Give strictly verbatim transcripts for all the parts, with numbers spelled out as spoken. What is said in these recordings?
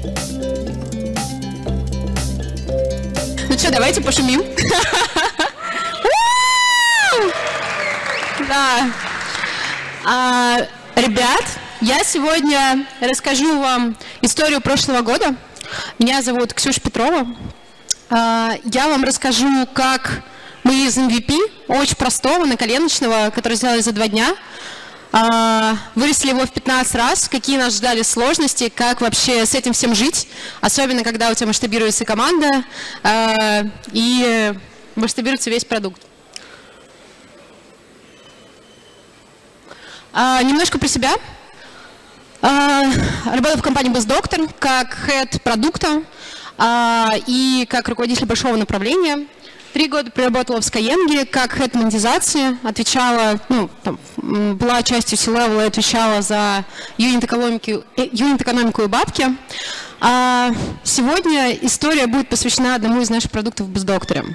Ну что, давайте пошумим. Да. А, ребят, я сегодня расскажу вам историю прошлого года. Меня зовут Ксюша Петрова. А, я вам расскажу, как мы из эм ви пи, очень простого, наколеночного, который сделали за два дня, а, выросли его в пятнадцать раз, какие нас ждали сложности, как вообще с этим всем жить, особенно когда у тебя масштабируется команда а, и масштабируется весь продукт. А, немножко про себя. А, работаю в компании BuzzDoctor как head продукта а, и как руководитель большого направления. Три года проработала в Skyeng как head монетизации, отвечала, ну, там, была частью C-level и отвечала за юнит-экономику, юнит-экономику и бабки. А сегодня история будет посвящена одному из наших продуктов в BuzzDoctor.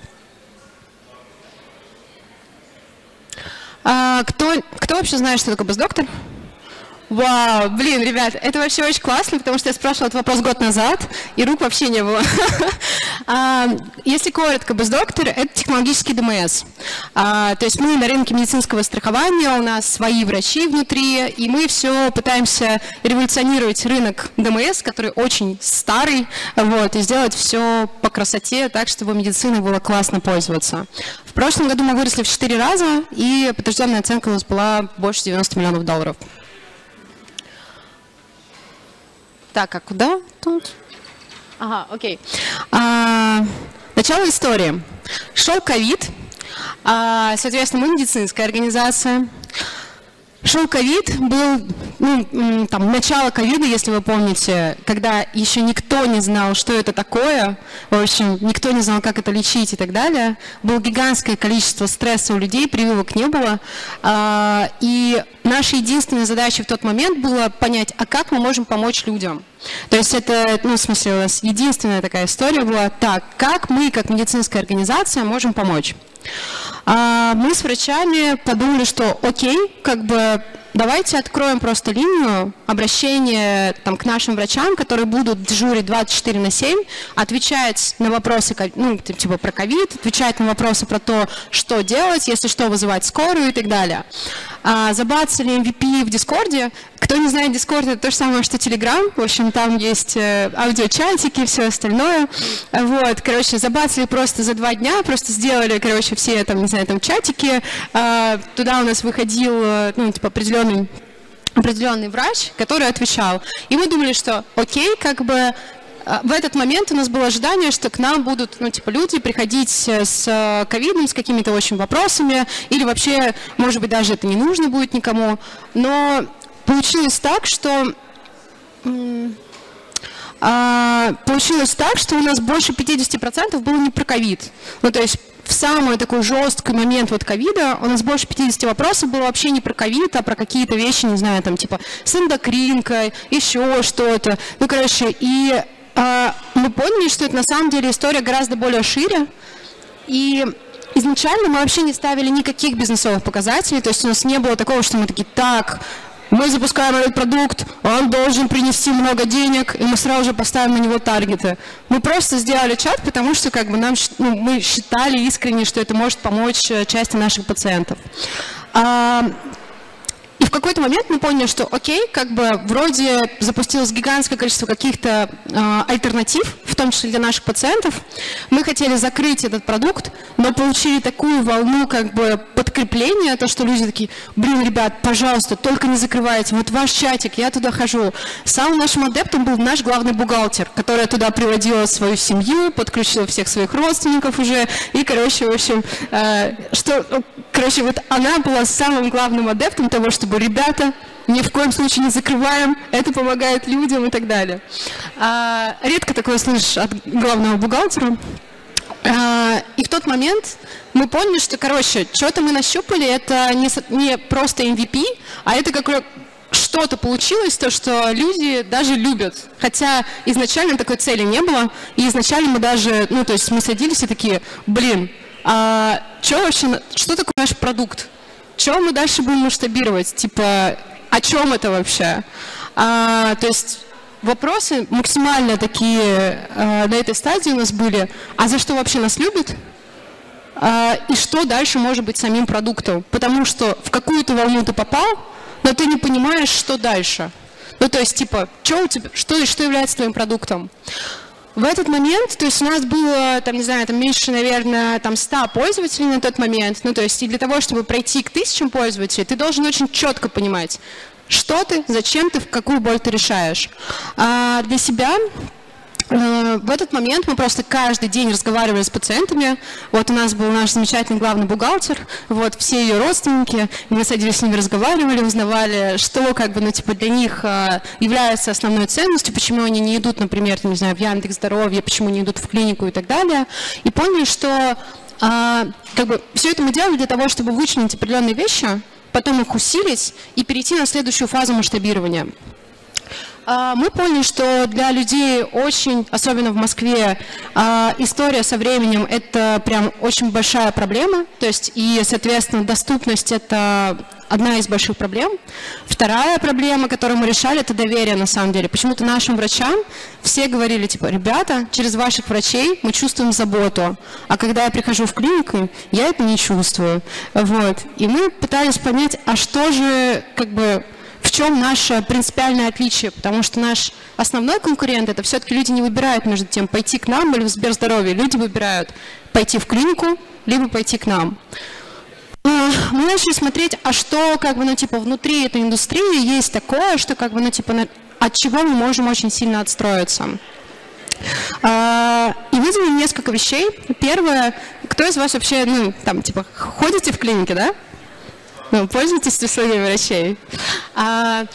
А, кто, кто вообще знает, что такое BuzzDoctor? Вау, блин, ребят, это вообще очень классно, потому что я спрашивала этот вопрос год назад, и рук вообще не было. Если коротко, BuzzDoctor — это технологический ди эм эс. То есть мы на рынке медицинского страхования, у нас свои врачи внутри, и мы все пытаемся революционировать рынок ди эм эс, который очень старый, вот, и сделать все по красоте, так, чтобы медициной было классно пользоваться. В прошлом году мы выросли в четыре раза, и подтвержденная оценка у нас была больше девяноста миллионов долларов. Так, а куда тут? Ага, окей. А, начало истории. Шел ковид, а, соответственно, мы медицинская организация. Шел ковид, был ну, там, начало ковида, если вы помните, когда еще никто не знал, что это такое, в общем, никто не знал, как это лечить и так далее. Было гигантское количество стресса у людей, прививок не было. А, и наша единственная задача в тот момент была понять, а как мы можем помочь людям. То есть это, ну, в смысле, у нас единственная такая история была, так, как мы, как медицинская организация, можем помочь. А, мы с врачами подумали, что окей, как бы давайте откроем просто линию обращения там, к нашим врачам, которые будут дежурить двадцать четыре на семь, отвечать на вопросы, ну, типа про ковид, отвечать на вопросы про то, что делать, если что, вызывать скорую и так далее. А, забацали эм ви пи в Дискорде. Кто не знает, Дискорд — это то же самое, что Telegram. В общем, там есть э, аудиочатики и все остальное. Вот, короче, забацали просто за два дня, просто сделали, короче, все там, не знаю, там чатики. А, туда у нас выходил, ну, типа, определенный, определенный врач, который отвечал. И мы думали, что окей, как бы в этот момент у нас было ожидание, что к нам будут, ну, типа, люди приходить с ковидом, с какими-то очень вопросами, или вообще, может быть, даже это не нужно будет никому. Но получилось так, что а, получилось так, что у нас больше пятидесяти процентов было не про ковид. Ну, то есть в самый такой жесткий момент вот ковида у нас больше пятидесяти вопросов было вообще не про ковид, а про какие-то вещи, не знаю, там, типа, с эндокринкой, еще что-то. Ну, короче, и а, мы поняли, что это на самом деле история гораздо более шире. И изначально мы вообще не ставили никаких бизнесовых показателей, то есть у нас не было такого, что мы такие, так, мы запускаем этот продукт, он должен принести много денег, и мы сразу же поставим на него таргеты. Мы просто сделали чат, потому что как бы, нам, ну, мы считали искренне, что это может помочь части наших пациентов. А, и в какой-то момент мы поняли, что окей, как бы вроде запустилось гигантское количество каких-то э, альтернатив, в том числе для наших пациентов. Мы хотели закрыть этот продукт, но получили такую волну как бы подкрепления, то, что люди такие, блин, ребят, пожалуйста, только не закрывайте, вот ваш чатик, я туда хожу. Самым нашим адептом был наш главный бухгалтер, которая туда приводила свою семью, подключила всех своих родственников уже, и, короче, в общем, э, что, короче, вот она была самым главным адептом того, чтобы ребята, ни в коем случае не закрываем, это помогает людям и так далее. А, редко такое слышишь от главного бухгалтера. А, и в тот момент мы поняли, что, короче, что-то мы нащупали, это не, не просто эм ви пи, а это как что-то получилось, то, что люди даже любят. Хотя изначально такой цели не было, и изначально мы даже, ну, то есть мы садились и такие, блин, а что вообще, что такое наш продукт? Что мы дальше будем масштабировать? Типа, о чем это вообще? А, то есть вопросы максимально такие э, на этой стадии у нас были, а за что вообще нас любят? Э, и что дальше может быть самим продуктом? Потому что в какую-то волну ты попал, но ты не понимаешь, что дальше. Ну, то есть, типа, что у тебя, что, что является твоим продуктом? В этот момент, то есть у нас было, там, не знаю, там меньше, наверное, там ста пользователей на тот момент. Ну, то есть и для того, чтобы пройти к тысячам пользователей, ты должен очень четко понимать, что ты, зачем ты, какую боль ты решаешь. А для себя э, в этот момент мы просто каждый день разговаривали с пациентами. Вот у нас был наш замечательный главный бухгалтер, вот все ее родственники. Мы садились с ними, разговаривали, узнавали, что как бы, ну, типа, для них э, является основной ценностью, почему они не идут, например, не знаю, в Яндекс.Здоровье, почему не идут в клинику и так далее. И поняли, что э, как бы, все это мы делали для того, чтобы вычленить определенные вещи, потом их усилить и перейти на следующую фазу масштабирования. Мы поняли, что для людей очень, особенно в Москве, история со временем – это прям очень большая проблема. То есть и, соответственно, доступность – это одна из больших проблем. Вторая проблема, которую мы решали, это доверие на самом деле. Почему-то нашим врачам все говорили, типа, ребята, через ваших врачей мы чувствуем заботу, а когда я прихожу в клинику, я это не чувствую. Вот. И мы пытались понять, а что же, как бы, в чем наше принципиальное отличие, потому что наш основной конкурент – это все-таки люди не выбирают между тем, пойти к нам или в Сберздоровье. Люди выбирают пойти в клинику, либо пойти к нам. Мы начали смотреть, а что, как бы, ну, типа, внутри этой индустрии есть такое, что, как бы, ну, типа, от чего мы можем очень сильно отстроиться. И выделили несколько вещей. Первое, кто из вас вообще, ну, там, типа, ходите в клинике, да? Ну, пользуетесь услугами врачей? А...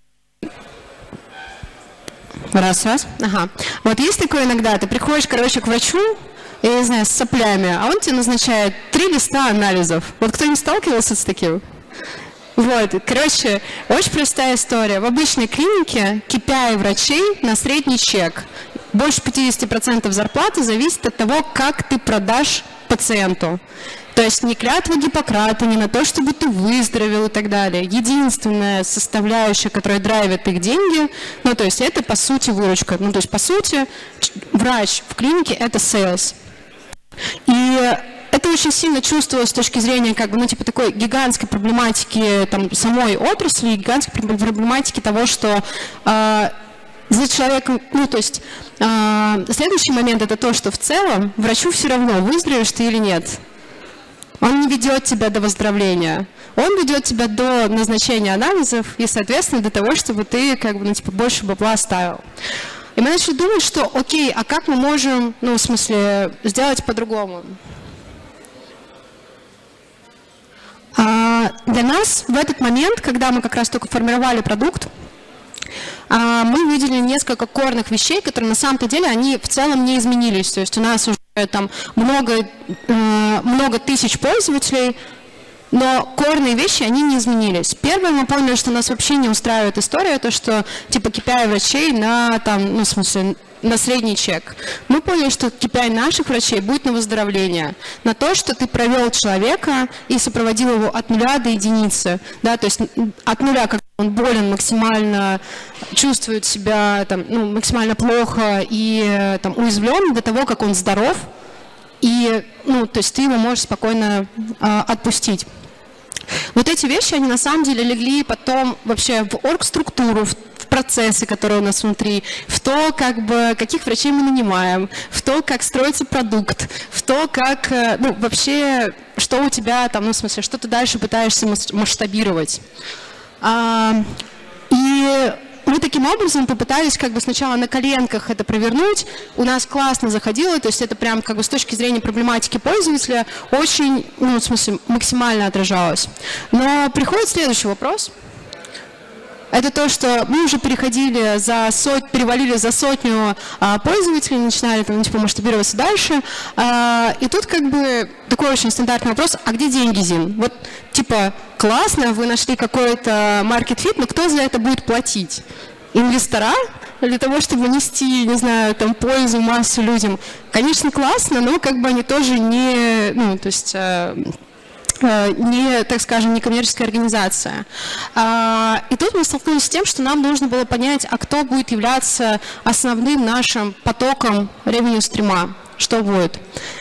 Раз, раз. Ага. Вот есть такое иногда, ты приходишь, короче, к врачу, я не знаю, с соплями, а он тебе назначает три листа анализов. Вот кто не сталкивался с таким? Вот, короче, очень простая история. В обычной клинике кей пи ай врачей на средний чек. Больше пятьдесят процентов зарплаты зависит от того, как ты продашь пациенту. То есть не клятва Гиппократа, не на то, чтобы ты выздоровел и так далее. Единственная составляющая, которая драйвит их деньги, ну, то есть это, по сути, выручка. Ну, то есть, по сути, врач в клинике – это sales. И это очень сильно чувствовалось с точки зрения, как бы, ну, типа, такой гигантской проблематики там, самой отрасли, гигантской проблематики того, что э, за человеком, ну, то есть, э, следующий момент – это то, что в целом врачу все равно, выздоровеешь ты или нет. Он не ведет тебя до выздоровления, он ведет тебя до назначения анализов и, соответственно, до того, чтобы ты, как бы, ну, типа, больше бабла оставил. И мы начали думать, что, окей, а как мы можем, ну, в смысле, сделать по-другому? А для нас в этот момент, когда мы как раз только формировали продукт, мы выделили несколько корных вещей, которые на самом-то деле, они в целом не изменились. То есть у нас уже там много, много тысяч пользователей, но корные вещи, они не изменились. Первое, мы поняли, что нас вообще не устраивает история, то, что типа кей пи ай врачей на, там, ну, в смысле, на средний чек. Мы поняли, что кей пи ай наших врачей будет на выздоровление, на то, что ты провел человека и сопроводил его от нуля до единицы. Да, то есть от нуля, как он болен, максимально чувствует себя там, ну, максимально плохо и там, уязвлен, до того, как он здоров, и, ну, то есть ты его можешь спокойно э, отпустить. Вот эти вещи, они на самом деле легли потом вообще в оргструктуру, в процессы, которые у нас внутри, в то, как бы, каких врачей мы нанимаем, в то, как строится продукт, в то, как, ну, вообще, что у тебя там, ну, в смысле, что ты дальше пытаешься масштабировать. А, и мы таким образом попытались как бы сначала на коленках это провернуть, у нас классно заходило, то есть это прям как бы с точки зрения проблематики пользователя очень, ну, в смысле, максимально отражалось. Но приходит следующий вопрос. Это то, что мы уже переходили за сот, перевалили за сотню а, пользователей, начинали там, типа, масштабироваться дальше. А, и тут как бы такой очень стандартный вопрос, а где деньги, Зин? Вот типа классно, вы нашли какой-то маркет-фит, но кто за это будет платить? Инвестора? Для того, чтобы нести, не знаю, там, пользу массу людям? Конечно, классно, но как бы они тоже не, ну, то есть... А, не, так скажем, не коммерческая организация. И тут мы столкнулись с тем, что нам нужно было понять, а кто будет являться основным нашим потоком revenue стрима, что будет.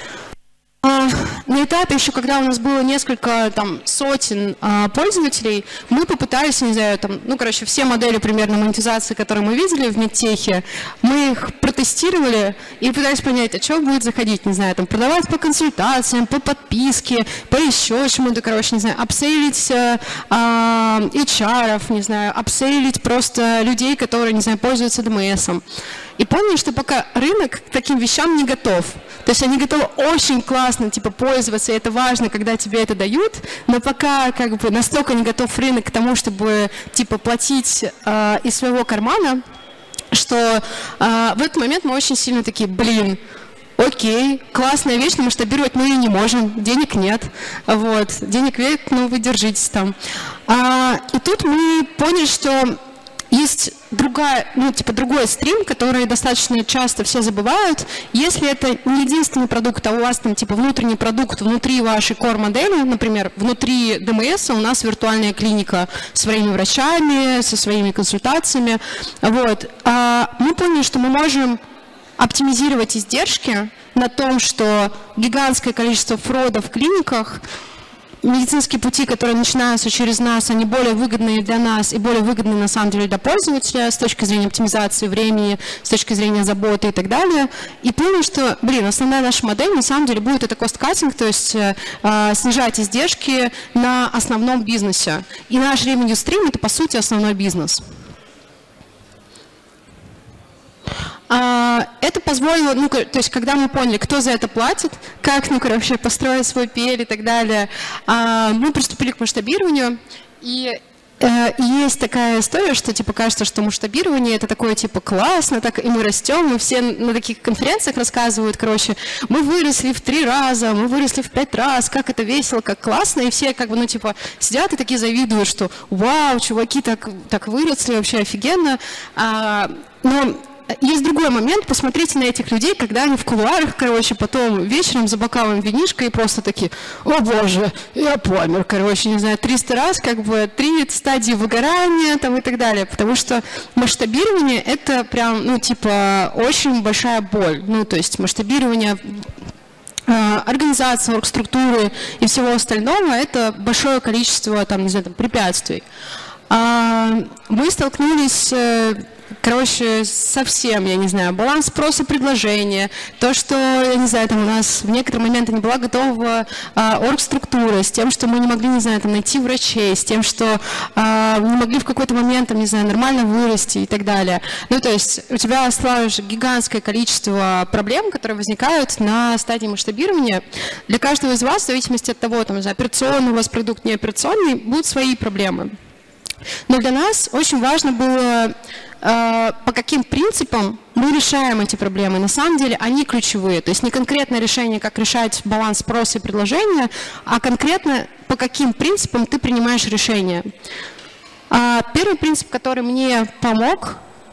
На этапе еще, когда у нас было несколько там, сотен а, пользователей, мы попытались, не знаю, там, ну, короче, все модели примерно монетизации, которые мы видели в медтехе, мы их протестировали и пытались понять, а что будет заходить, не знаю, там, продавать по консультациям, по подписке, по еще чему-то, короче, не знаю, апсейлить а, эйч ар-ов, не знаю, апсейлить просто людей, которые, не знаю, пользуются ди эм эс-ом. И поняли, что пока рынок к таким вещам не готов. То есть они готовы очень классно типа, пользоваться, и это важно, когда тебе это дают, но пока как бы, настолько не готов рынок к тому, чтобы типа, платить э, из своего кармана, что э, в этот момент мы очень сильно такие, блин, окей, классная вещь, но масштабировать мы и не можем, денег нет, вот, денег нет, ну вы держитесь там. А, и тут мы поняли, что есть другая, ну, типа другой стрим, который достаточно часто все забывают. Если это не единственный продукт, а у вас там типа внутренний продукт внутри вашей core-модели, например, внутри ди эм эс у нас виртуальная клиника с своими врачами, со своими консультациями. Вот. А мы поняли, что мы можем оптимизировать издержки на том, что гигантское количество фродов в клиниках, медицинские пути, которые начинаются через нас, они более выгодные для нас и более выгодные на самом деле для пользователя с точки зрения оптимизации времени, с точки зрения заботы и так далее. И поняли, что, блин, основная наша модель на самом деле будет это cost-cutting, то есть э, снижать издержки на основном бизнесе. И наш revenue stream – это, по сути, основной бизнес. Это позволило, ну, то есть, когда мы поняли, кто за это платит, как, ну, короче, построить свой пи эл и так далее, мы приступили к масштабированию. И есть такая история, что, типа, кажется, что масштабирование – это такое, типа, классно, так, и мы растем, мы все на таких конференциях рассказывают, короче, мы выросли в три раза, мы выросли в пять раз, как это весело, как классно, и все, как бы, ну, типа, сидят и такие завидуют, что, вау, чуваки так, так выросли, вообще офигенно, но… Есть другой момент, посмотрите на этих людей, когда они в кулуарах, короче, потом вечером за бокалом винишка и просто такие, о боже, я помер, короче, не знаю, триста раз, как бы, три стадии выгорания там и так далее, потому что масштабирование это прям, ну, типа, очень большая боль, ну, то есть масштабирование организации, оргструктуры и всего остального это большое количество, там, не знаю, там, препятствий. Мы столкнулись, короче, совсем, я не знаю, баланс спроса предложения, то, что, я не знаю, там у нас в некоторые моменты не была готова оргструктура, с тем, что мы не могли, не знаю, там найти врачей, с тем, что не могли в какой-то момент, там, не знаю, нормально вырасти и так далее. Ну, то есть у тебя осталось гигантское количество проблем, которые возникают на стадии масштабирования. Для каждого из вас, в зависимости от того, там, не знаю, операционный у вас продукт, не операционный, будут свои проблемы. Но для нас очень важно было, э, по каким принципам мы решаем эти проблемы. На самом деле они ключевые. То есть не конкретное решение, как решать баланс спроса и предложения, а конкретно по каким принципам ты принимаешь решение. А первый принцип, который мне помог,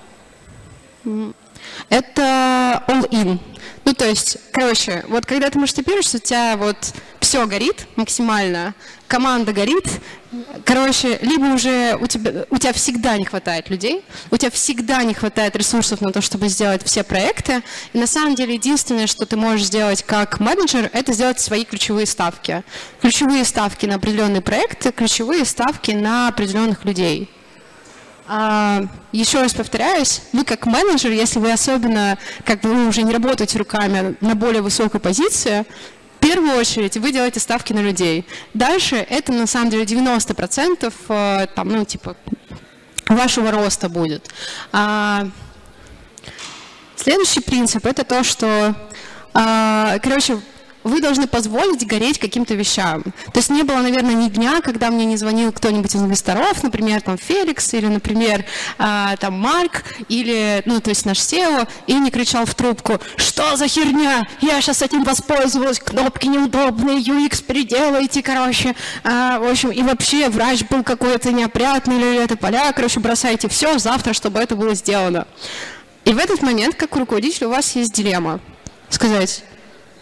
это all-in. Ну, то есть, короче, вот когда ты масштабируешься, у тебя вот все горит максимально, команда горит, короче, либо уже у тебя, у тебя всегда не хватает людей, у тебя всегда не хватает ресурсов на то, чтобы сделать все проекты, и на самом деле единственное, что ты можешь сделать как менеджер, это сделать свои ключевые ставки. Ключевые ставки на определенные проекты, ключевые ставки на определенных людей. А, еще раз повторяюсь, вы как менеджер, если вы особенно, как бы вы уже не работаете руками на более высокой позиции, в первую очередь вы делаете ставки на людей. Дальше это на самом деле девяносто процентов там, ну, типа, вашего роста будет. А, следующий принцип это то, что, а, короче, вы должны позволить гореть каким-то вещам. То есть не было, наверное, ни дня, когда мне не звонил кто-нибудь из инвесторов, например, там Феликс или, например, э, там Марк, или, ну, то есть наш сео, и не кричал в трубку, что за херня, я сейчас этим воспользовалась, кнопки неудобные, ю экс переделайте, короче, э, в общем, и вообще врач был какой-то неопрятный, или это поля, короче, бросайте все завтра, чтобы это было сделано. И в этот момент, как руководитель, у вас есть дилемма. Сказать,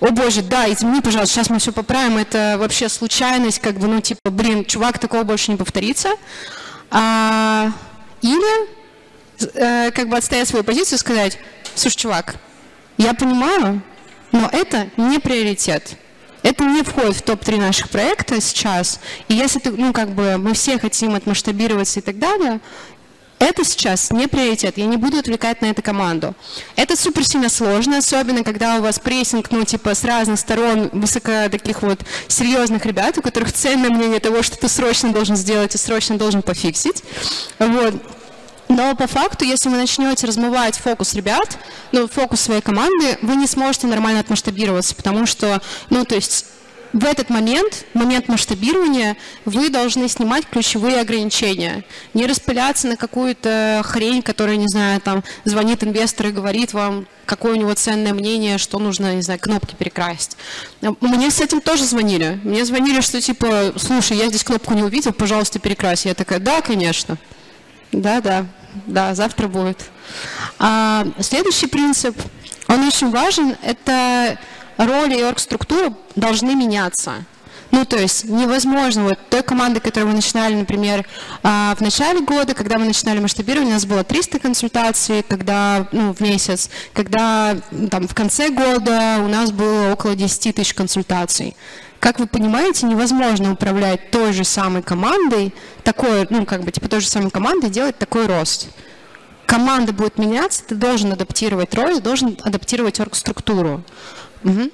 о боже, да, извини, пожалуйста, сейчас мы все поправим, это вообще случайность, как бы, ну, типа, блин, чувак, такого больше не повторится. А, или, э, как бы, отстоять свою позицию и сказать, слушай, чувак, я понимаю, но это не приоритет. Это не входит в топ три наших проекта сейчас. И если ты, ну, как бы, мы все хотим отмасштабироваться и так далее, это сейчас не приоритет, я не буду отвлекать на это команду. Это супер сильно сложно, особенно когда у вас прессинг, ну, типа, с разных сторон, высоко таких вот серьезных ребят, у которых ценное мнение того, что ты срочно должен сделать и срочно должен пофиксить. Вот. Но по факту, если вы начнете размывать фокус ребят, ну, фокус своей команды, вы не сможете нормально отмасштабироваться, потому что, ну, то есть в этот момент, момент масштабирования, вы должны снимать ключевые ограничения. Не распыляться на какую-то хрень, которая, не знаю, там, звонит инвестор и говорит вам, какое у него ценное мнение, что нужно, не знаю, кнопки перекрасить. Мне с этим тоже звонили. Мне звонили, что типа, слушай, я здесь кнопку не увидел, пожалуйста, перекрась. Я такая, да, конечно. Да, да, да, завтра будет. А, следующий принцип, он очень важен, это роли и оргструктура должны меняться. Ну, то есть невозможно, вот той команды, которую мы начинали, например, в начале года, когда мы начинали масштабирование, у нас было триста консультаций, когда, ну, в месяц, когда там, в конце года у нас было около десяти тысяч консультаций. Как вы понимаете, невозможно управлять той же самой командой, такой, ну, как бы, типа той же самой командой делать такой рост. Команда будет меняться, ты должен адаптировать роль, должен адаптировать оргструктуру. Угу.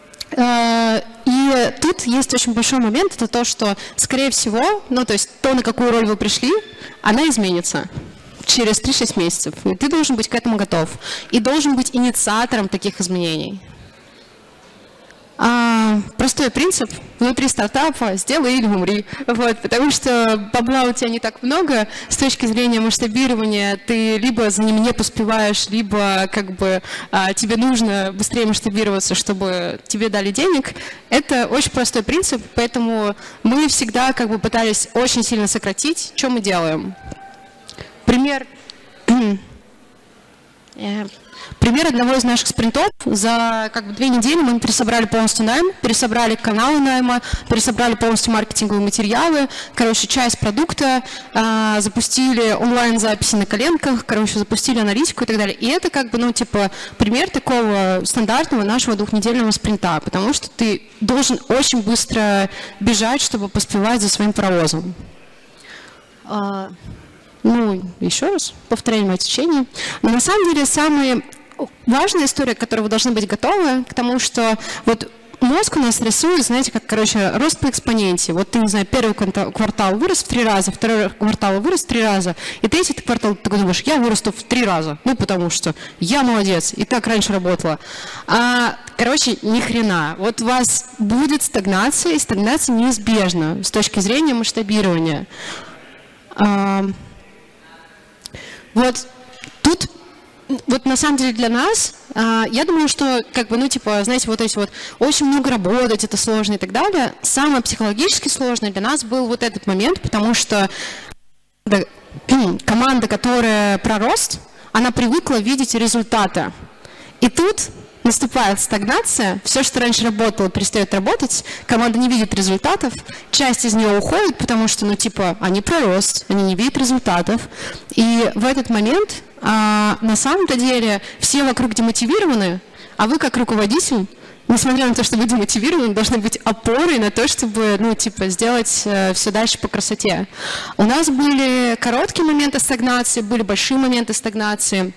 И тут есть очень большой момент, это то, что, скорее всего, ну, то есть то, на какую роль вы пришли, она изменится через три-шесть месяцев. И ты должен быть к этому готов. И должен быть инициатором таких изменений. А, простой принцип внутри стартапа «сделай или умри». Вот, потому что бабла у тебя не так много, с точки зрения масштабирования ты либо за ним не поспеваешь, либо как бы а, тебе нужно быстрее масштабироваться, чтобы тебе дали денег. Это очень простой принцип, поэтому мы всегда как бы пытались очень сильно сократить, что мы делаем. Пример... Пример одного из наших спринтов. За как бы, две недели мы пересобрали полностью найм, пересобрали каналы найма, пересобрали полностью маркетинговые материалы, короче, часть продукта, э, запустили онлайн-записи на коленках, короче, запустили аналитику и так далее. И это как бы, ну, типа, пример такого стандартного нашего двухнедельного спринта, потому что ты должен очень быстро бежать, чтобы поспевать за своим паровозом. Uh... Ну, еще раз, повторяем течение. Но на самом деле самая важная история, к которой вы должны быть готовы, к тому, что вот мозг у нас рисует, знаете, как, короче, рост по экспоненте. Вот ты, не знаю, первый квартал вырос в три раза, второй квартал вырос в три раза, и третий квартал ты думаешь, я вырасту в три раза, ну, потому что я молодец, и так раньше работала. А, короче, ни хрена. Вот у вас будет стагнация, и стагнация неизбежна с точки зрения масштабирования. А, Вот тут, вот на самом деле для нас, а, я думаю, что, как бы, ну, типа, знаете, вот эти вот, очень много работать, это сложно и так далее. Самое психологически сложное для нас был вот этот момент, потому что да, команда, которая про рост, она привыкла видеть результаты. И тут наступает стагнация, все, что раньше работало, перестает работать, команда не видит результатов, часть из нее уходит, потому что, ну, типа, они про рост, они не видят результатов. И в этот момент, а, на самом-то деле, все вокруг демотивированы, а вы, как руководитель, несмотря на то, что вы демотивированы, должны быть опорой на то, чтобы, ну, типа, сделать э, все дальше по красоте. У нас были короткие моменты стагнации, были большие моменты стагнации.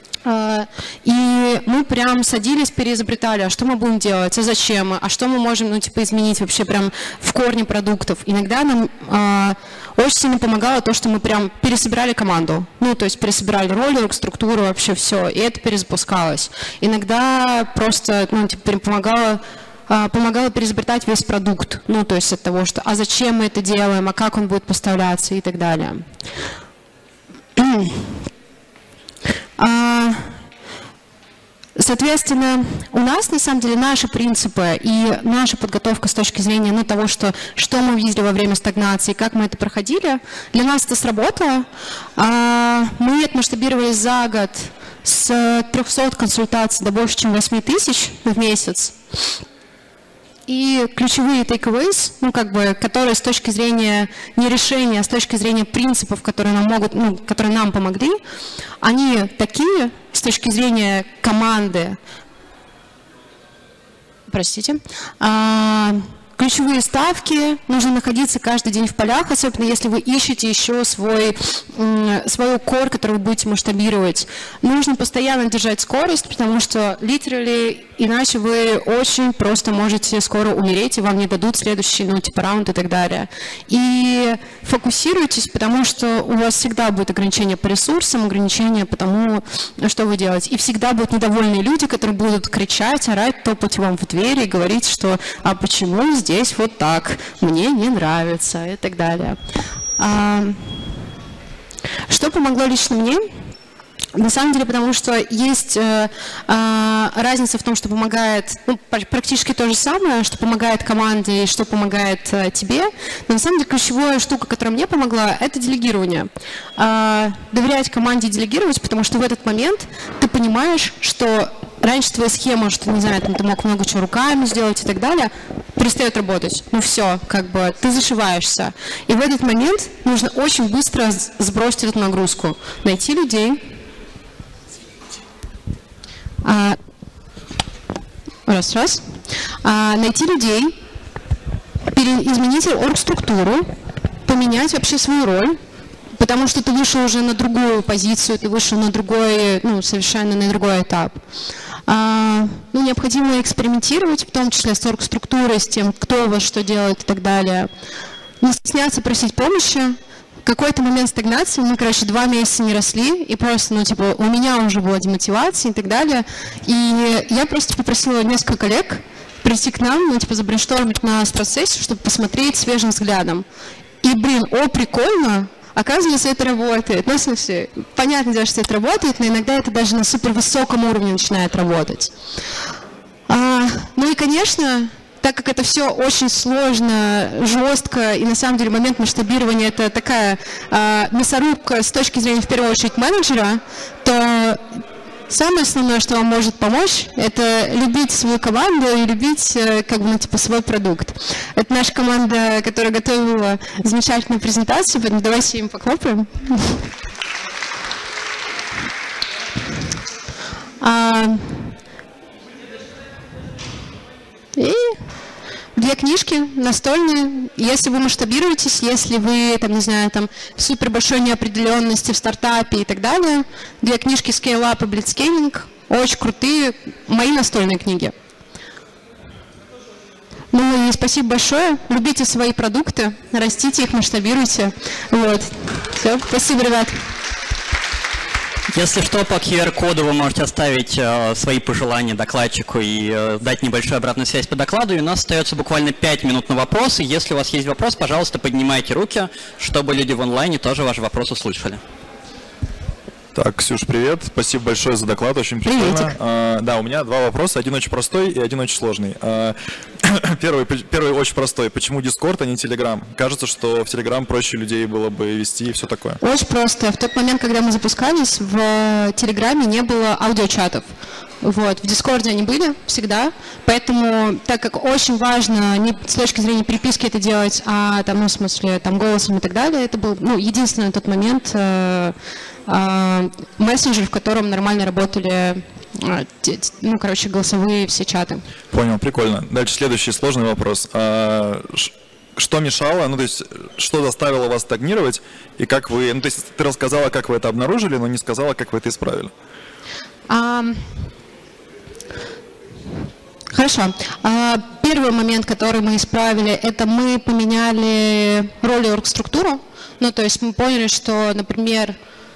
И мы прям садились, переизобретали, а что мы будем делать, а зачем, а что мы можем, ну, типа, изменить вообще прям в корне продуктов. Иногда нам э, очень сильно помогало то, что мы прям пересобирали команду. Ну, то есть пересобирали роли, структуру, вообще все, и это перезапускалось. Иногда просто, ну, типа, помогало, э, помогало переизобретать весь продукт. Ну, то есть от того, что, а зачем мы это делаем, а как он будет поставляться и так далее. Соответственно, у нас, на самом деле, наши принципы и наша подготовка с точки зрения, ну, того, что, что мы видели во время стагнации, как мы это проходили, для нас это сработало. Мы отмасштабировались за год с трёхсот консультаций до больше, чем восьми тысяч в месяц. И ключевые takeaways, ну, как бы, которые с точки зрения не решения, а с точки зрения принципов, которые нам могут, ну, которые нам помогли, они такие с точки зрения команды. Простите. А, ключевые ставки, нужно находиться каждый день в полях, особенно если вы ищете еще свой, свой core, который вы будете масштабировать. Нужно постоянно держать скорость, потому что literally иначе вы очень просто можете скоро умереть, и вам не дадут следующий, ну, типа, раунд и так далее. И фокусируйтесь, потому что у вас всегда будет ограничение по ресурсам, ограничение по тому, что вы делаете. И всегда будут недовольные люди, которые будут кричать, орать, топать вам в двери и говорить, что «а почему здесь вот так? Мне не нравится» и так далее. А, что помогло лично мне? На самом деле, потому что есть э, э, разница в том, что помогает, ну, практически то же самое, что помогает команде и что помогает э, тебе. Но на самом деле ключевая штука, которая мне помогла, это делегирование. Э, доверять команде и делегировать, потому что в этот момент ты понимаешь, что раньше твоя схема, что, не знаю, там, ты мог много чего руками сделать и так далее, перестает работать. Ну все, как бы ты зашиваешься. И в этот момент нужно очень быстро сбросить эту нагрузку. Найти людей. А, раз, раз. А, найти людей, пере, изменить оргструктуру, поменять вообще свою роль, потому что ты вышел уже на другую позицию, ты вышел на другой, ну, совершенно на другой этап. А, ну, необходимо экспериментировать, в том числе с оргструктурой, с тем, кто у вас что делает и так далее. Не стесняться просить помощи. В какой-то момент стагнации, мы, короче, два месяца не росли, и просто, ну, типа, у меня уже была демотивация и так далее. И я просто попросила несколько коллег прийти к нам, ну, типа, забрейнштормить на страт-сессию, чтобы посмотреть свежим взглядом. И, блин, о, прикольно, оказывается, это работает. Ну, в смысле, понятно дело, что это работает, но иногда это даже на супервысоком уровне начинает работать. А, ну и, конечно, так как это все очень сложно, жестко, и на самом деле момент масштабирования это такая э, мясорубка с точки зрения, в первую очередь, менеджера, то самое основное, что вам может помочь, это любить свою команду и любить э, как бы, ну, типа, свой продукт. Это наша команда, которая готовила замечательную презентацию, поэтому давайте им похлопаем. И две книжки настольные. Если вы масштабируетесь, если вы, там, не знаю, там, в супер большой неопределенности в стартапе и так далее, две книжки Scale Up и Blitzscaling, очень крутые, мои настольные книги. Ну и спасибо большое. Любите свои продукты, растите их, масштабируйте. Вот. Все, спасибо, ребят. Если что, по ку ар-коду вы можете оставить э, свои пожелания докладчику и э, дать небольшую обратную связь по докладу. И у нас остается буквально пять минут на вопросы. Если у вас есть вопрос, пожалуйста, поднимайте руки, чтобы люди в онлайне тоже ваш вопрос услышали. Так, Ксюш, привет. Спасибо большое за доклад, очень прикольно. А, да, у меня два вопроса, один очень простой и один очень сложный. А, первый, первый очень простой. Почему Discord, а не Telegram? Кажется, что в Telegram проще людей было бы вести и все такое. Очень просто. В тот момент, когда мы запускались, в Телеграме не было аудиочатов. Вот. В Дискорде они были всегда, поэтому, так как очень важно не с точки зрения переписки это делать, а там, ну, в смысле, там, голосом и так далее, это был, ну, единственный на тот момент э, э, мессенджер, в котором нормально работали, э, те, ну, короче, голосовые все чаты. Понял, прикольно. Дальше следующий сложный вопрос. А, что мешало, ну, то есть, что заставило вас стагнировать, и как вы, ну, то есть, ты рассказала, как вы это обнаружили, но не сказала, как вы это исправили. Um, Хорошо. Первый момент, который мы исправили, это мы поменяли роль и оргструктуру. Ну, то есть мы поняли, что, например,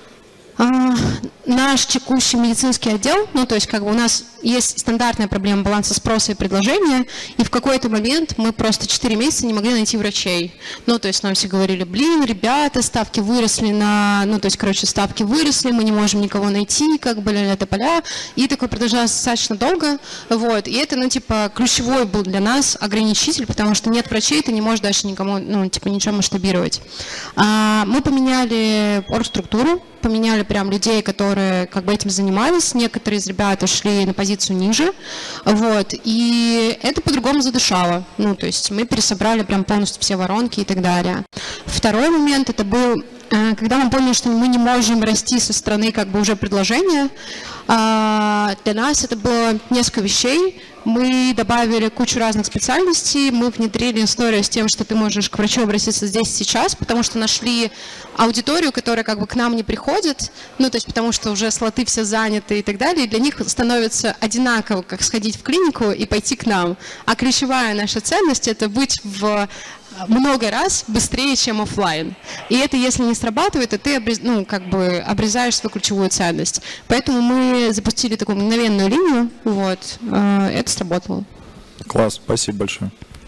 наш текущий медицинский отдел, ну, то есть как бы у нас есть стандартная проблема баланса спроса и предложения, и в какой-то момент мы просто четыре месяца не могли найти врачей. Ну, то есть нам все говорили, блин, ребята, ставки выросли на, ну, то есть, короче, ставки выросли, мы не можем никого найти, как бы, ля-ля тополя, и такое продолжалось достаточно долго, вот, и это, ну, типа, ключевой был для нас ограничитель, потому что нет врачей, ты не можешь дальше никому, ну, типа, ничего масштабировать. А, мы поменяли оргструктуру. поменяли прям людей, которые как бы этим занимались, некоторые из ребят ушли на позицию ниже, вот, и это по-другому задышало, ну, то есть мы пересобрали прям полностью все воронки и так далее. Второй момент, это был, когда мы поняли, что мы не можем расти со стороны как бы уже предложения, для нас это было несколько вещей. Мы добавили кучу разных специальностей, мы внедрили историю с тем, что ты можешь к врачу обратиться здесь и сейчас, потому что нашли аудиторию, которая как бы к нам не приходит, ну то есть потому что уже слоты все заняты и так далее, и для них становится одинаково, как сходить в клинику и пойти к нам. А ключевая наша ценность – это быть в много раз быстрее, чем офлайн. И это, если не срабатывает, то ты обрез, ну, как бы обрезаешь свою ключевую ценность. Поэтому мы запустили такую мгновенную линию, вот, это сработало. Класс, спасибо большое.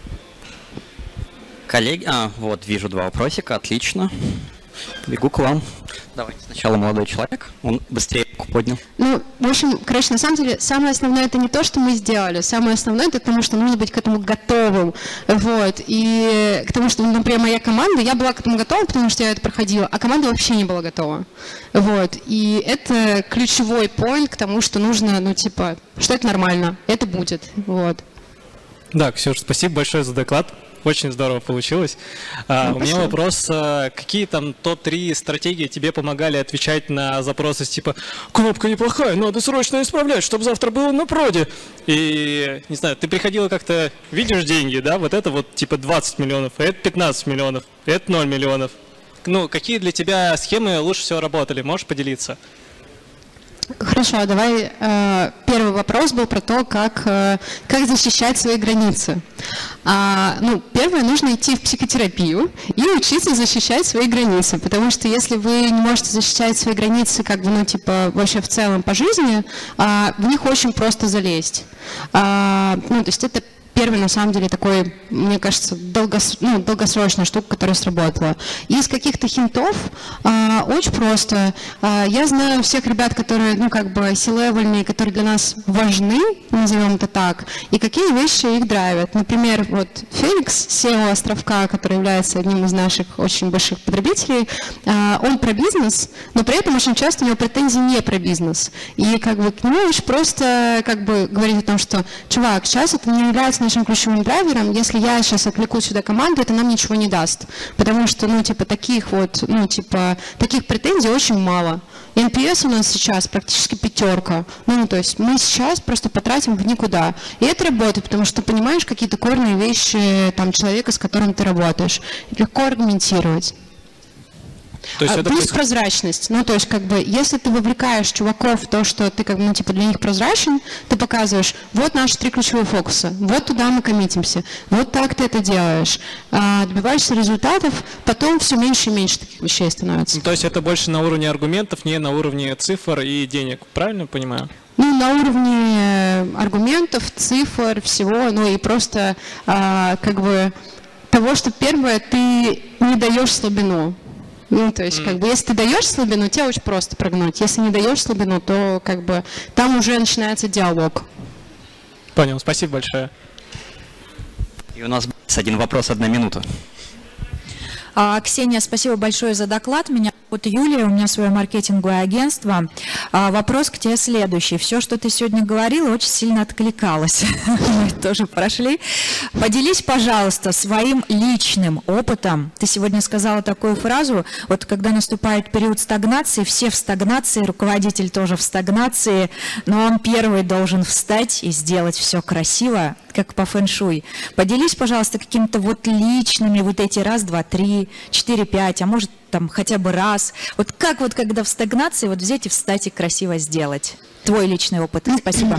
Коллеги, а, вот, вижу два вопросика, отлично. Бегу к вам. Давайте сначала молодой человек, он быстрее руку поднял. Ну, в общем, короче, на самом деле, самое основное это не то, что мы сделали, самое основное это потому, что нужно быть к этому готовым, вот, и к тому, что, например, моя команда, я была к этому готова, потому что я это проходила, а команда вообще не была готова, вот, и это ключевой поинт к тому, что нужно, ну, типа, что это нормально, это будет, вот. Да, Ксюш, спасибо большое за доклад. Очень здорово получилось. А, ну, у меня вопрос, какие там топ-три стратегии тебе помогали отвечать на запросы типа «Кнопка неплохая, надо срочно исправлять, чтобы завтра было на проде». И, не знаю, ты приходила как-то, видишь деньги, да, вот это вот типа двадцать миллионов, это пятнадцать миллионов, это ноль миллионов. Ну, какие для тебя схемы лучше всего работали? Можешь поделиться? Хорошо, давай. Э, первый вопрос был про то, как, э, как защищать свои границы. А, ну, первое, нужно идти в психотерапию и учиться защищать свои границы, потому что если вы не можете защищать свои границы, как бы, ну, типа, вообще в целом по жизни, а, в них очень просто залезть. А, ну, то есть это первый, на самом деле, такой, мне кажется, долгос, ну, долгосрочная штука, которая сработала. Из каких-то хинтов э, очень просто. Э, я знаю всех ребят, которые, ну, как бы, си-левельные, которые для нас важны, назовем это так, и какие вещи их драйвят. Например, вот Феликс, си и о Островка, который является одним из наших очень больших потребителей, э, он про бизнес, но при этом очень часто у него претензии не про бизнес. И, как бы, к нему очень просто, как бы, говорить о том, что, чувак, сейчас это не является нашим ключевым драйвером, если я сейчас отвлеку сюда команду, это нам ничего не даст. Потому что, ну, типа, таких вот, ну, типа, таких претензий очень мало. эн пи эс у нас сейчас практически пятерка. Ну, то есть мы сейчас просто потратим в никуда. И это работает, потому что ты понимаешь какие-то корные вещи там человека, с которым ты работаешь. Легко аргументировать. То есть а, это плюс прозрачность. Ну, то есть, как бы, если ты вовлекаешь чуваков в то, что ты, как бы, ну, типа, для них прозрачен, ты показываешь, вот наши три ключевые фокуса, вот туда мы коммитимся, вот так ты это делаешь, а, добиваешься результатов, потом все меньше и меньше таких вещей становится. Ну, то есть это больше на уровне аргументов, не на уровне цифр и денег, правильно понимаю? Ну, на уровне аргументов, цифр, всего, ну, и просто, а, как бы, того, что первое, ты не даешь слабину. Ну, то есть, как бы, если ты даешь слабину, тебе очень просто прогнуть. Если не даешь слабину, то, как бы, там уже начинается диалог. Понял, спасибо большое. И у нас один вопрос, одна минута. А, Ксения, спасибо большое за доклад. Меня зовут Юлия, у меня свое маркетинговое агентство. А, вопрос к тебе следующий. Все, что ты сегодня говорила, очень сильно откликалось. Мы тоже прошли. Поделись, пожалуйста, своим личным опытом. Ты сегодня сказала такую фразу, вот когда наступает период стагнации, все в стагнации, руководитель тоже в стагнации, но он первый должен встать и сделать все красиво, как по фэн-шуй. Поделись, пожалуйста, какими-то вот личными вот эти раз, два, три, четыре, пять, а может там хотя бы раз. Вот как вот когда в стагнации вот взять и встать и красиво сделать? Твой личный опыт. Спасибо.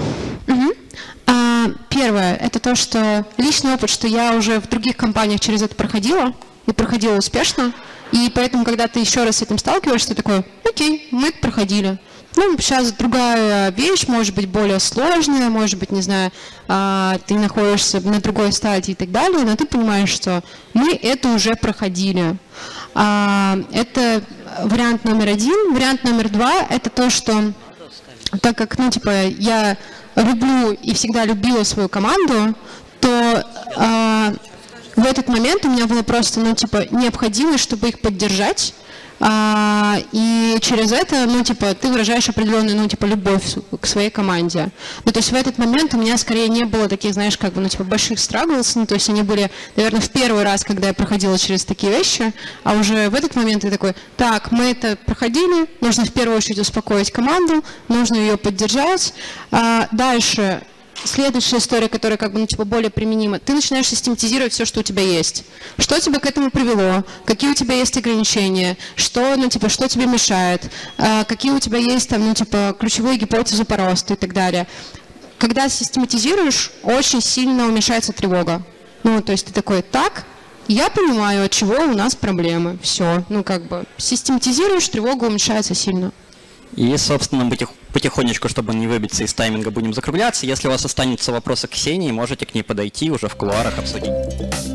Первое, это то, что личный опыт, что я уже в других компаниях через это проходила, и проходила успешно, и поэтому, когда ты еще раз с этим сталкиваешься, ты такой, окей, мы это проходили. Ну, сейчас другая вещь, может быть, более сложная, может быть, не знаю, ты находишься на другой стадии и так далее, но ты понимаешь, что мы это уже проходили. Это вариант номер один. Вариант номер два – это то, что так как, ну, типа, я люблю и всегда любила свою команду, то в этот момент у меня было просто, ну, типа, необходимость, чтобы их поддержать, А, и через это, ну, типа, ты выражаешь определенную, ну, типа, любовь к своей команде. Ну, то есть в этот момент у меня скорее не было таких, знаешь, как бы, ну, типа, больших struggles, ну, то есть они были, наверное, в первый раз, когда я проходила через такие вещи, а уже в этот момент я такой, так, мы это проходили, нужно в первую очередь успокоить команду, нужно ее поддержать. А, дальше... Следующая история, которая как бы, ну, типа, более применима. Ты начинаешь систематизировать все, что у тебя есть. Что тебя к этому привело? Какие у тебя есть ограничения? Что, ну, типа, что тебе мешает? А, какие у тебя есть там, ну, типа, ключевые гипотезы по росту и так далее. Когда систематизируешь, очень сильно уменьшается тревога. Ну, то есть ты такой, так, я понимаю, от чего у нас проблемы. Все. Ну, как бы, систематизируешь, тревога уменьшается сильно. И, собственно, потихонечку, чтобы не выбиться из тайминга, будем закругляться. Если у вас останутся вопросы к Ксении, можете к ней подойти уже в кулуарах обсудить.